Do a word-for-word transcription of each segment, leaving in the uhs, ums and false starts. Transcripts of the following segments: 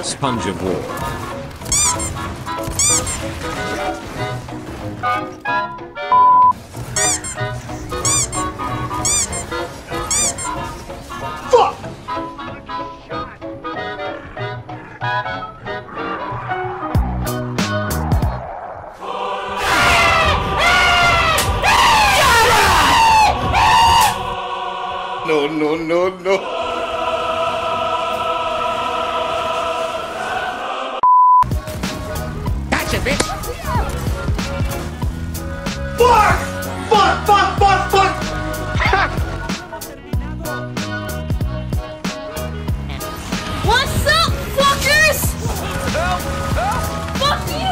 the sponge of war. Fuck! No, no, no, no. Gotcha, bitch! Fuck! Fuck, fuck, fuck, fuck! What's up, fuckers? Fuck you!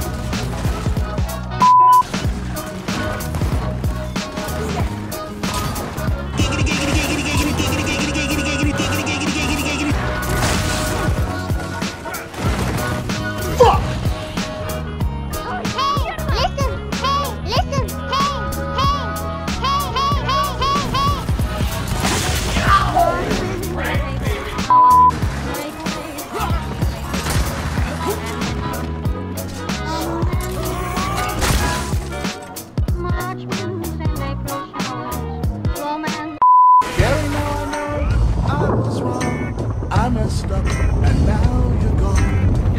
And now you're gone.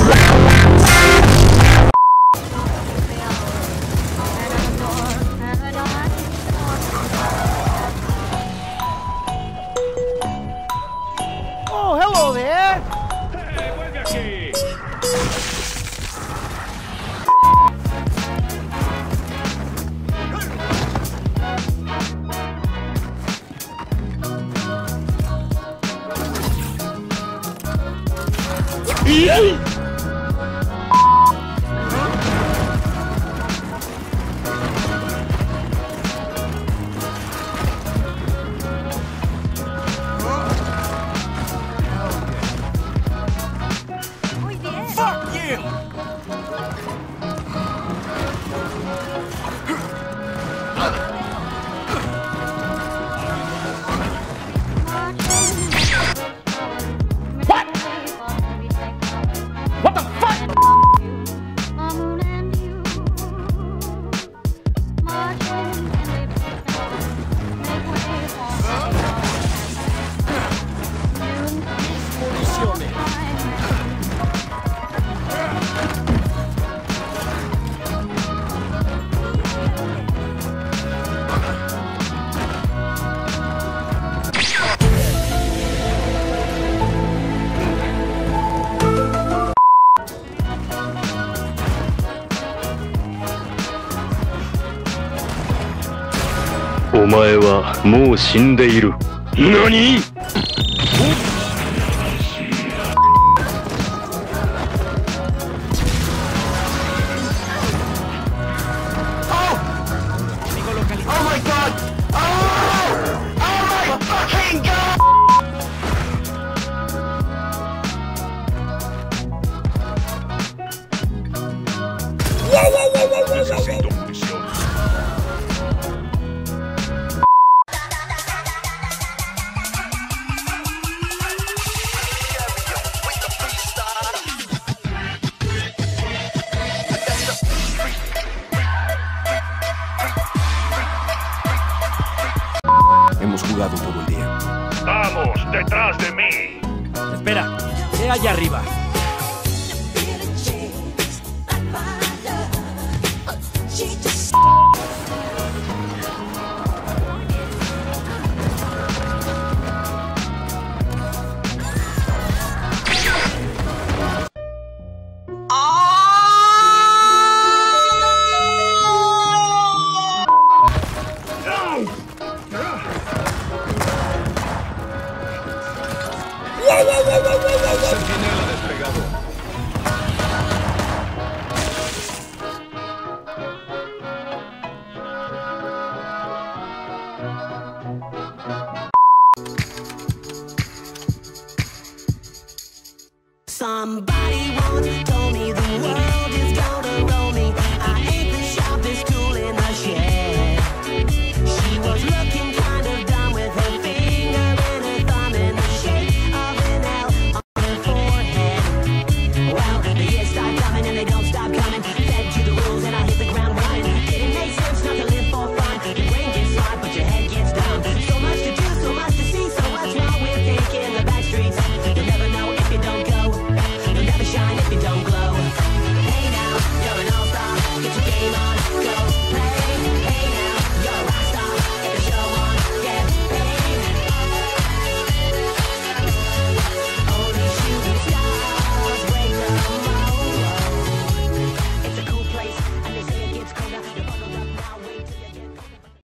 Oh, hello there! ¡Hey, vuelve aquí! Muy bien. Fuck you! What? What the fuck? Oh お前はもう死んでいる。何？ Necesito munición. Hemos jugado todo el día. ¡Vamos, detrás de mí! Espera, ¿qué hay arriba? Centinela desplegado. Somebody once told